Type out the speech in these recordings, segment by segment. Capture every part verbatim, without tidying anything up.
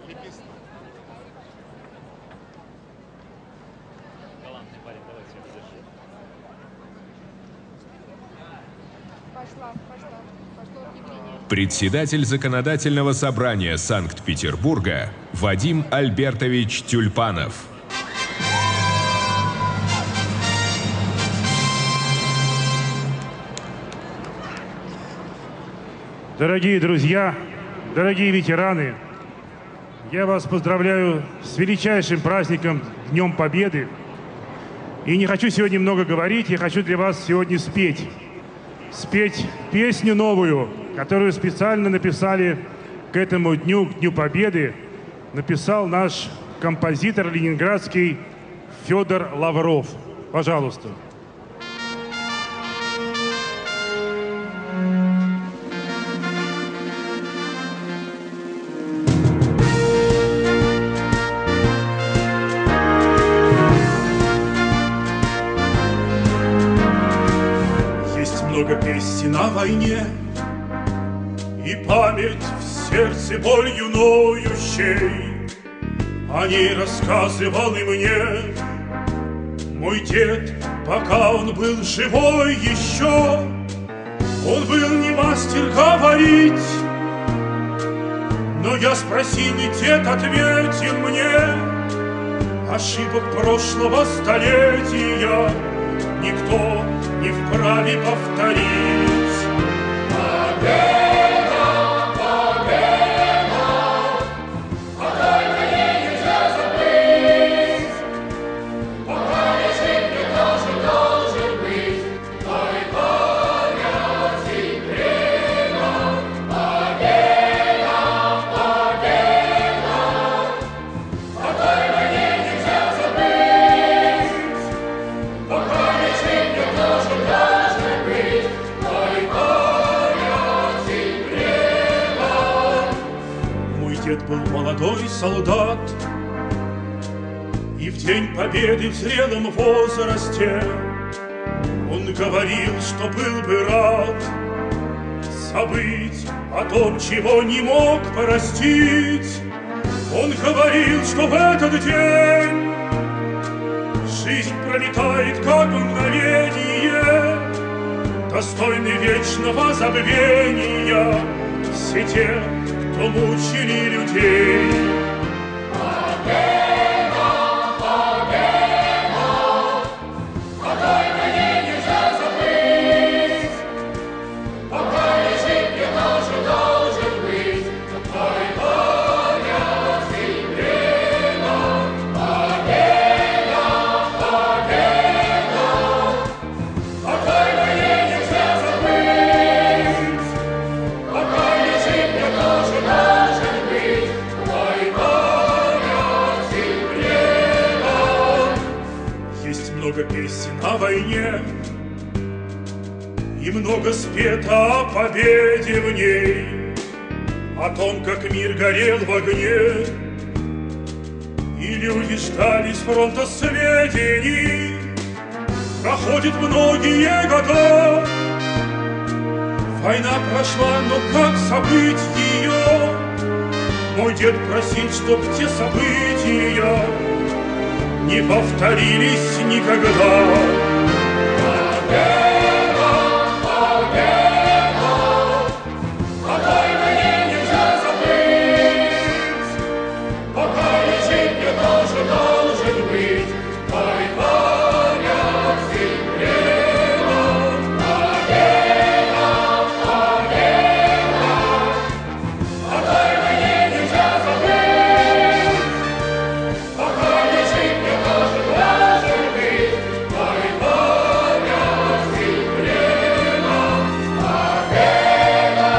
Председатель Законодательного собрания Санкт-Петербурга Вадим Альбертович Тюльпанов. Дорогие друзья, дорогие ветераны, я вас поздравляю с величайшим праздником Днем Победы. И не хочу сегодня много говорить, я хочу для вас сегодня спеть. Спеть песню новую, которую специально написали к этому дню, к Дню Победы, написал наш композитор ленинградский Федор Лавров. Пожалуйста. Много песен на войне, и память в сердце болью ноющей. О ней рассказывал и мне мой дед, пока он был живой еще. Он был не мастер говорить, но я спросил, и дед ответил мне: ошибок прошлого столетия никто не вправе повторить. Победа, победа, о той войне нельзя забыть. Пока лежит, мне тоже должен быть той памяти предок. Победа, победа, о той войне нельзя забыть. Пока лежит, мне тоже должен быть той памяти предок. Мой дед был молодой солдат, и в день победы в зрелом возрасте он говорил, что был бы рад забыть о том, чего не мог простить. Он говорил, что в этот день жизнь пролетает, как мгновение, достойны вечного забвения все те, кто мучили людей. Победа, победа, о той войне нельзя забыть. Пока лежит, мне тоже должен быть той памяти предок. Победа, победа, о той войне нельзя забыть. Пока лежит, мне тоже должен быть той памяти предок. Есть много песен о войне, и много спето о победе в ней, о том, как мир горел в огне, и люди ждали с фронта сведений. Проходит многие года, война прошла, но как забыть ее? Мой дед просил, чтоб те события не повторились никогда. Победа, победа, о той войне нельзя забыть. Пока лежит, мне тоже должен быть той памяти предок. Победа, победа, о той войне нельзя забыть. Пока лежит, мне тоже должен быть той памяти предок. Победа.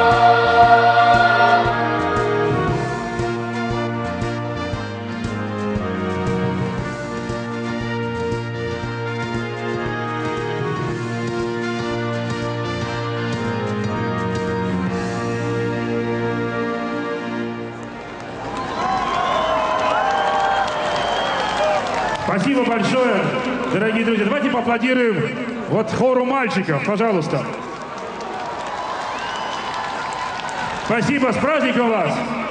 Спасибо большое, дорогие друзья. Давайте поаплодируем вот хору мальчиков, пожалуйста. Спасибо, с праздником вас!